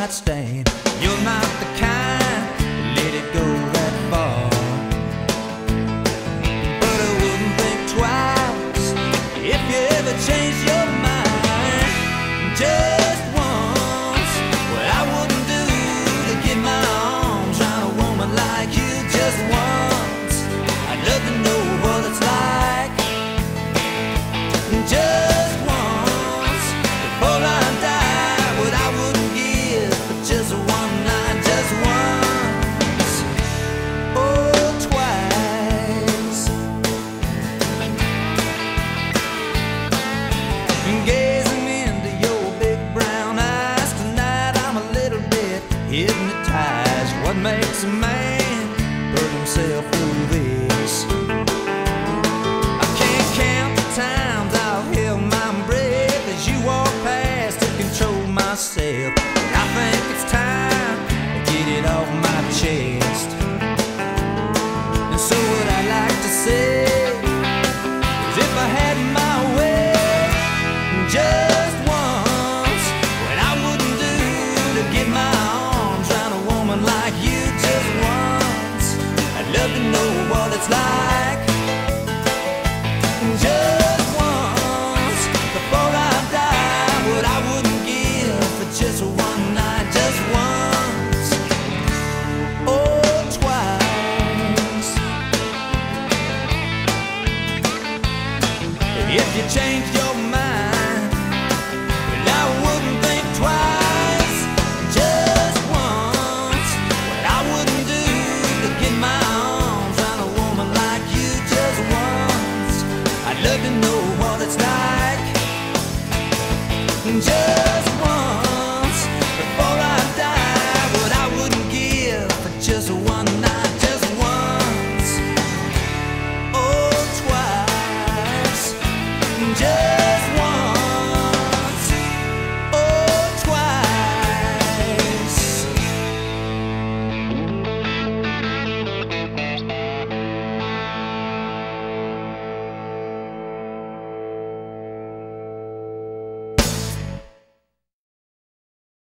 one-night stand. You're not the kind to let it go that far, but I wouldn't think twice if you ever changed your mind. Just once, what I wouldn't do to get my arms around a woman like you. Just once, I'd love to know what it's like. Just once, before I die, what I wouldn't give for just one night. Just once, or twice. Gazing into your big brown eyes tonight, I'm a little bit hypnotized. What makes a man put himself through this? I can't count the times I've held my breath as you walk past to control myself. I think it's time to get it off my chest.